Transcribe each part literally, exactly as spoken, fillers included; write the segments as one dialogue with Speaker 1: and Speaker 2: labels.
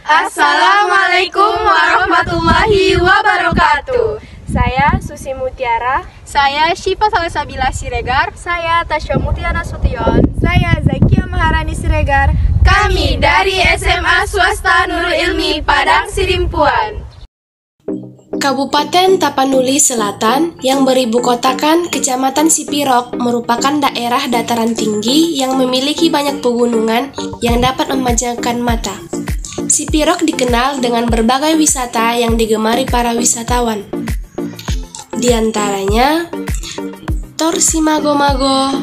Speaker 1: Assalamualaikum warahmatullahi wabarakatuh.
Speaker 2: Saya Susi Mutiara.
Speaker 3: Saya Syifa Salsabila Siregar.
Speaker 4: Saya Tasya Mutiara Sution.
Speaker 5: Saya Zakia Maharani Siregar.
Speaker 1: Kami dari S M A Swasta Nurul Ilmi Padang Sidimpuan,
Speaker 6: Kabupaten Tapanuli Selatan yang beribu kotakan Kecamatan Sipirok merupakan daerah dataran tinggi yang memiliki banyak pegunungan yang dapat memanjakan mata. Sipirok dikenal dengan berbagai wisata yang digemari para wisatawan. Di antaranya Tor Simago-mago,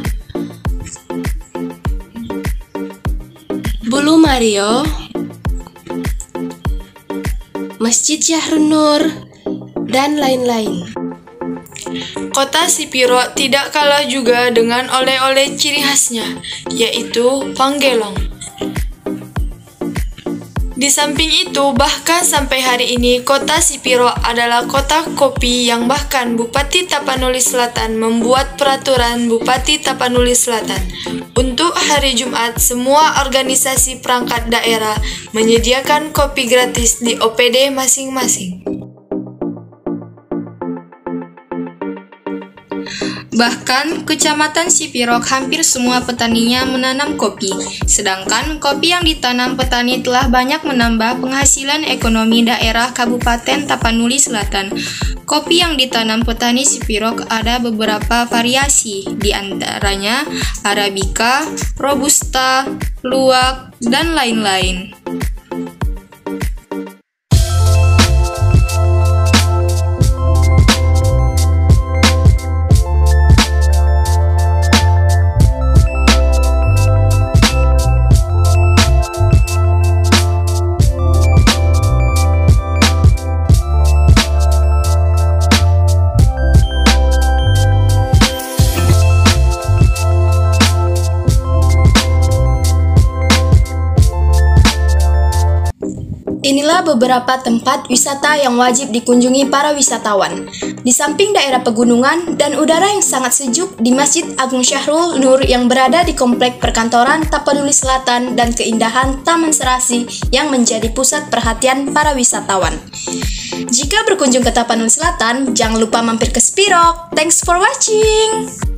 Speaker 6: Bulu Mario, Masjid Syahrun Nur, dan lain-lain.
Speaker 7: Kota Sipirok tidak kalah juga dengan oleh-oleh ciri khasnya, yaitu panggelong. Di samping itu, bahkan sampai hari ini, kota Sipirok adalah kota kopi yang bahkan Bupati Tapanuli Selatan membuat peraturan Bupati Tapanuli Selatan. Untuk hari Jumat, semua organisasi perangkat daerah menyediakan kopi gratis di O P D masing-masing.
Speaker 3: Bahkan, Kecamatan Sipirok hampir semua petaninya menanam kopi. Sedangkan kopi yang ditanam petani telah banyak menambah penghasilan ekonomi daerah Kabupaten Tapanuli Selatan. Kopi yang ditanam petani Sipirok ada beberapa variasi, di antaranya Arabica, Robusta, Luwak, dan lain-lain.
Speaker 6: Inilah beberapa tempat wisata yang wajib dikunjungi para wisatawan. Di samping daerah pegunungan dan udara yang sangat sejuk di Masjid Agung Syahrul Nur yang berada di Komplek Perkantoran Tapanuli Selatan dan keindahan Taman Serasi yang menjadi pusat perhatian para wisatawan. Jika berkunjung ke Tapanuli Selatan, jangan lupa mampir ke Sipirok. Thanks for watching!